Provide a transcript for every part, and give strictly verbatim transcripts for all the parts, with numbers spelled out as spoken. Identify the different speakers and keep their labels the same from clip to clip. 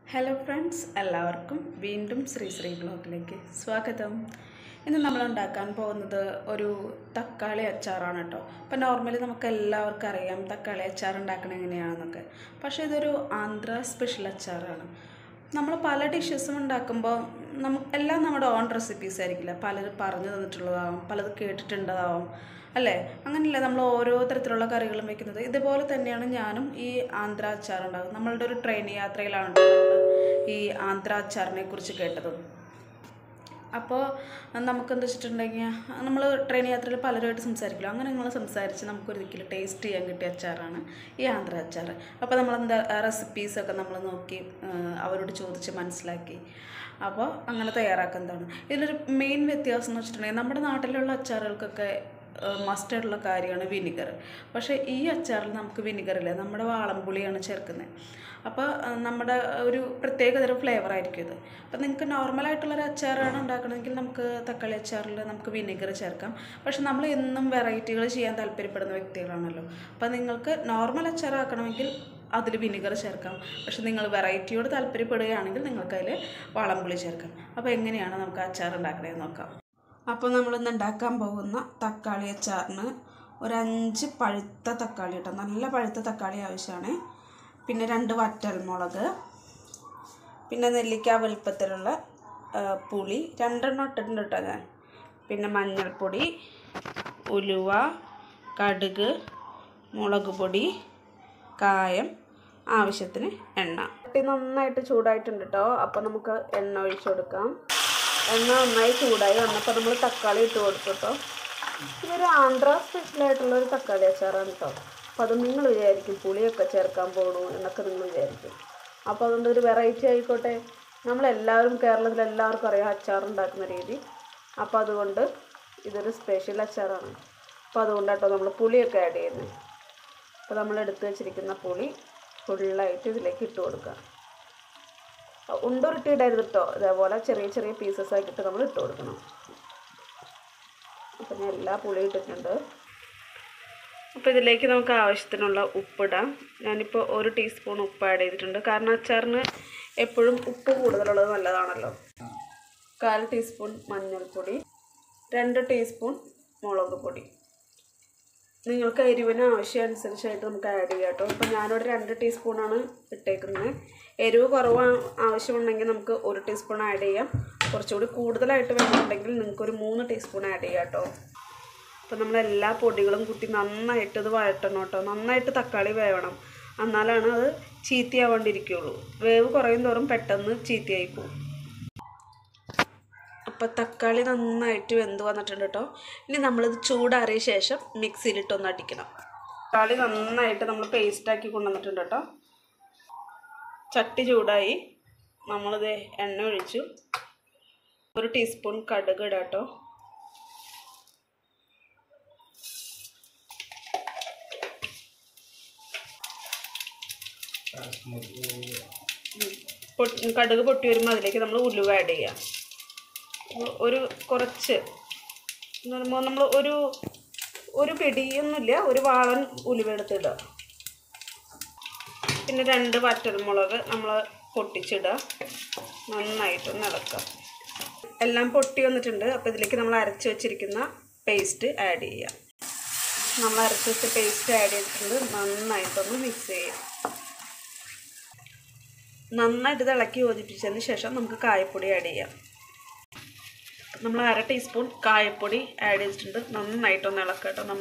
Speaker 1: Hello friends, എല്ലാവർക്കും വീണ്ടും ശ്രീ ശ്രീ ബ്ലോഗിലേക്ക് സ്വാഗതം. ഇന്ന് നമ്മൾ ഉണ്ടാക്കാൻ പോകുന്നത് ഒരു തക്കാളി അച്ചാറാണ് കേട്ടോ. അപ്പോൾ നോർമലി നമുക്ക് എല്ലാവർക്കും അറിയാം തക്കാളി അച്ചാർ ഉണ്ടാക്കണം എങ്ങനെയാണെന്നൊക്കെ. പക്ഷേ ഇതൊരു ആന്ധ്ര സ്പെഷ്യൽ അച്ചാറാണ്. നമ്മൾ പല ഡിഷസും ഉണ്ടാക്കുമ്പോൾ നമുക്ക് എല്ലാം നമ്മുടെ ഓൺ റെസിപ്പീസ് ആയിരിക്കില്ല. പലരും പറഞ്ഞു തന്നിട്ടുള്ളതാവും, പലത് കേട്ടിട്ടുള്ളതാവും അല്ലേ. അങ്ങനെയല്ല നമ്മൾ ഓരോ തരത്തിലുള്ള കറികളും വെക്കുന്നത്. ഇതുപോലെ തന്നെയാണ് ഞാനും ഈ ആന്ധ്ര അച്ചാർ ഉണ്ടാകും. നമ്മളുടെ ഒരു ട്രെയിൻ യാത്രയിലാണ് നമ്മൾ ഈ ആന്ധ്ര അച്ചാറിനെ കുറിച്ച് കേട്ടത്. അപ്പോൾ നമുക്കെന്താ വെച്ചിട്ടുണ്ടെങ്കിൽ നമ്മൾ ട്രെയിൻ യാത്രയിൽ പലരുമായിട്ട് സംസാരിക്കില്ല. അങ്ങനെ നമ്മൾ സംസാരിച്ച് നമുക്കൊരിക്കലും ടേസ്റ്റ് ചെയ്യാൻ കിട്ടിയ അച്ചാറാണ് ഈ ആന്ധ്ര അച്ചാർ. അപ്പോൾ നമ്മളെന്താ റെസിപ്പീസൊക്കെ നമ്മൾ നോക്കി അവരോട് ചോദിച്ച് മനസ്സിലാക്കി. അപ്പോൾ അങ്ങനെ തയ്യാറാക്കുന്നതാണ്. ഇതിലൊരു മെയിൻ വ്യത്യാസം എന്ന് വെച്ചിട്ടുണ്ടെങ്കിൽ നമ്മുടെ നാട്ടിലുള്ള അച്ചാറുകൾക്കൊക്കെ മസ്റ്റായിട്ടുള്ള കാര്യമാണ് വിനിഗർ. പക്ഷേ ഈ അച്ചാറിൽ നമുക്ക് വിനിഗറില്ല, നമ്മുടെ വാളംപുളിയാണ് ചേർക്കുന്നത്. അപ്പോൾ നമ്മുടെ ഒരു പ്രത്യേകതരം ഫ്ലേവർ ആയിരിക്കും ഇത്. അപ്പോൾ നിങ്ങൾക്ക് നോർമലായിട്ടുള്ളൊരു അച്ചാറാണ് ഉണ്ടാക്കണമെങ്കിൽ നമുക്ക് തക്കാളി അച്ചാറിൽ നമുക്ക് വിനിഗർ ചേർക്കാം. പക്ഷെ നമ്മൾ എന്നും വെറൈറ്റികൾ ചെയ്യാൻ താല്പര്യപ്പെടുന്ന വ്യക്തികളാണല്ലോ. അപ്പോൾ നിങ്ങൾക്ക് നോർമൽ അച്ചാറാക്കണമെങ്കിൽ അതിൽ വിനിഗർ ചേർക്കാം. പക്ഷെ നിങ്ങൾ വെറൈറ്റിയോട് താല്പര്യപ്പെടുകയാണെങ്കിൽ നിങ്ങൾക്കതിൽ വാളംപുളി ചേർക്കാം. അപ്പോൾ എങ്ങനെയാണ് നമുക്ക് അച്ചാർ ഉണ്ടാക്കണമെന്ന് നോക്കാം. അപ്പോൾ നമ്മളിന്ന് ഉണ്ടാക്കാൻ പോകുന്ന തക്കാളി അച്ചാറിന് ഒരു അഞ്ച് പഴുത്ത തക്കാളി കേട്ടോ, നല്ല പഴുത്ത തക്കാളി ആവശ്യമാണ്. പിന്നെ രണ്ട് വറ്റൽമുളക്, പിന്നെ നെല്ലിക്ക വലുപ്പത്തിലുള്ള പുളി രണ്ടെണ്ണം ഇട്ടിട്ടുണ്ട് കേട്ടോ ഞാൻ. പിന്നെ മഞ്ഞൾപ്പൊടി, ഉലുവ, കടുക്, മുളക് പൊടി, കായം, ആവശ്യത്തിന് എണ്ണ. ചട്ടി നന്നായിട്ട് ചൂടായിട്ടുണ്ട് കേട്ടോ. അപ്പോൾ നമുക്ക് എണ്ണ ഒഴിച്ചു കൊടുക്കാം. എണ്ണ നന്നായി ചൂടായി വന്നപ്പോൾ നമ്മൾ തക്കാളി ഇട്ട് കൊടുത്തു കേട്ടോ. ഇതൊരു ആന്ധ്ര സ്പെഷ്യലായിട്ടുള്ളൊരു തക്കാളി അച്ചാറാണ് കേട്ടോ. അപ്പോൾ അത് നിങ്ങൾ വിചാരിക്കും പുളിയൊക്കെ ചേർക്കാൻ പോകണു എന്നൊക്കെ നിങ്ങൾ വിചാരിക്കും. അപ്പോൾ അതുകൊണ്ട് ഒരു വെറൈറ്റി ആയിക്കോട്ടെ. നമ്മളെല്ലാവരും കേരളത്തിൽ എല്ലാവർക്കും അറിയാം അച്ചാറുണ്ടാക്കുന്ന രീതി. അപ്പോൾ അതുകൊണ്ട് ഇതൊരു സ്പെഷ്യൽ അച്ചാറാണ്. അപ്പോൾ അതുകൊണ്ട് കേട്ടോ നമ്മൾ പുളിയൊക്കെ ആഡ് ചെയ്യുന്നത്. അപ്പോൾ നമ്മൾ എടുത്ത് വെച്ചിരിക്കുന്ന പുളി ഫുള്ളായിട്ട് ഇതിലേക്ക് ഇട്ട് കൊടുക്കുക. ഉണ്ടുരുട്ടി ഇടരുത് കേട്ടോ, ഇതേപോലെ ചെറിയ ചെറിയ പീസസ് ആക്കിയിട്ട് നമ്മൾ ഇട്ട് കൊടുക്കണം. അപ്പം ഞാൻ എല്ലാ പുളി ഇട്ടിട്ടുണ്ട്. അപ്പോൾ ഇതിലേക്ക് നമുക്ക് ആവശ്യത്തിനുള്ള ഉപ്പിടാം. ഞാനിപ്പോൾ ഒരു ടീസ്പൂൺ ഉപ്പ് ആഡ് ചെയ്തിട്ടുണ്ട്. കാരണം അച്ചാറിന് എപ്പോഴും ഉപ്പ് കൂടുതലുള്ളത് നല്ലതാണല്ലോ. കാൽ ടീസ്പൂൺ മഞ്ഞൾപ്പൊടി, രണ്ട് ടീസ്പൂൺ മുളക് പൊടി. നിങ്ങൾക്ക് എരിവിന് ആവശ്യമനുസരിച്ചായിട്ട് നമുക്ക് ആഡ് ചെയ്യാം കേട്ടോ. അപ്പോൾ ഞാനൊരു രണ്ട് ടീസ്പൂണാണ് ഇട്ടേക്കുന്നത്. എരിവ് കുറവ് ആവശ്യമുണ്ടെങ്കിൽ നമുക്ക് ഒരു ടീസ്പൂൺ ആഡ് ചെയ്യാം. കുറച്ചുകൂടി കൂടുതലായിട്ട് വേണമെന്നുണ്ടെങ്കിൽ നിങ്ങൾക്കൊരു മൂന്ന് ടീസ്പൂൺ ആഡ് ചെയ്യാം കേട്ടോ. അപ്പോൾ നമ്മളെല്ലാ പൊടികളും കൂട്ടി നന്നായിട്ട് ഇത് വഴറ്റണം കേട്ടോ. നന്നായിട്ട് തക്കാളി വേവണം, എന്നാലാണ് അത് ചീത്തയാവാണ്ടിരിക്കുകയുള്ളൂ. വേവ് കുറയും തോറും പെട്ടെന്ന് ചീത്തയായി പോകും. അപ്പോൾ തക്കാളി നന്നായിട്ട് വെന്ത് വന്നിട്ടുണ്ട് കേട്ടോ. ഇനി നമ്മളിത് ചൂടാറിയ ശേഷം മിക്സിയിലിട്ടൊന്ന് അടിക്കണം. തക്കാളി നന്നായിട്ട് നമ്മൾ പേസ്റ്റാക്കി കൊണ്ടുവന്നിട്ടുണ്ട് കേട്ടോ. ചട്ടി ചൂടായി, നമ്മളിത് എണ്ണ ഒഴിച്ചു. ഒരു ടീസ്പൂൺ കടുക് ഇടാം കേട്ടോ. കടുക് പൊട്ടി വരുമ്പോൾ അതിലേക്ക് നമ്മൾ ഉലുവ ആഡ് ചെയ്യാം. ഒരു കുറച്ച് നമ്മൾ ഒരു ഒരു പിടിയൊന്നുമില്ല, ഒരു വാളൻ ഉലുവ എടുത്തിടുക. പിന്നെ രണ്ട് വറ്റൽമുളക് നമ്മൾ പൊട്ടിച്ചിടുക. നന്നായിട്ടൊന്ന് ഇളക്കുക. എല്ലാം പൊട്ടി വന്നിട്ടുണ്ട്. അപ്പോൾ ഇതിലേക്ക് നമ്മൾ അരച്ച് വെച്ചിരിക്കുന്ന പേസ്റ്റ് ആഡ് ചെയ്യുക. നമ്മൾ അരച്ച് വെച്ച പേസ്റ്റ് ആഡ് ചെയ്തിട്ടുണ്ട്. നന്നായിട്ടൊന്ന് മിക്സ് ചെയ്യുക. നന്നായിട്ട് ഇത് ഇളക്കി യോജിപ്പിച്ചതിന് ശേഷം നമുക്ക് കായപ്പൊടി ആഡ് ചെയ്യാം. നമ്മൾ അര ടീസ്പൂൺ കായപ്പൊടി ആഡ് ചെയ്തിട്ടുണ്ട്. നന്നായിട്ടൊന്ന് ഇളക്കുക കേട്ടോ നമ്മൾ.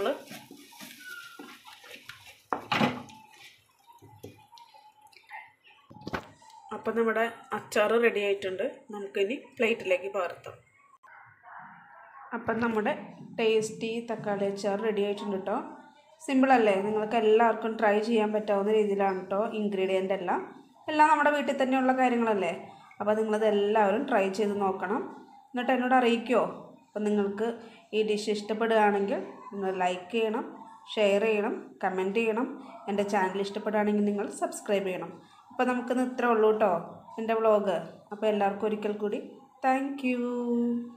Speaker 1: അപ്പം നമ്മുടെ അച്ചാർ റെഡി ആയിട്ടുണ്ട്. നമുക്കിനി പ്ലേറ്റിലേക്ക് പകർത്താം. അപ്പം നമ്മുടെ ടേസ്റ്റി തക്കാളി അച്ചാർ റെഡി ആയിട്ടുണ്ട് കേട്ടോ. സിമ്പിളല്ലേ? നിങ്ങൾക്ക് എല്ലാവർക്കും ട്രൈ ചെയ്യാൻ പറ്റാവുന്ന രീതിയിലാണ് കേട്ടോ. ഇൻഗ്രീഡിയൻ്റ് എല്ലാം എല്ലാം നമ്മുടെ വീട്ടിൽ തന്നെയുള്ള കാര്യങ്ങളല്ലേ. അപ്പോൾ നിങ്ങളത് എല്ലാവരും ട്രൈ ചെയ്ത് നോക്കണം. എന്നിട്ട് എന്നോട് അറിയിക്കുമോ. അപ്പം നിങ്ങൾക്ക് ഈ ഡിഷ് ഇഷ്ടപ്പെടുകയാണെങ്കിൽ നിങ്ങൾ ലൈക്ക് ചെയ്യണം, ഷെയർ ചെയ്യണം, കമൻറ്റ് ചെയ്യണം. എൻ്റെ ചാനൽ ഇഷ്ടപ്പെടുകയാണെങ്കിൽ നിങ്ങൾ സബ്സ്ക്രൈബ് ചെയ്യണം. അപ്പോൾ നമുക്കിന്ന് ഇത്രേ ഉള്ളൂ കേട്ടോ എൻ്റെ വ്ളോഗ്. അപ്പോൾ എല്ലാവർക്കും ഒരിക്കൽ കൂടി താങ്ക് യു.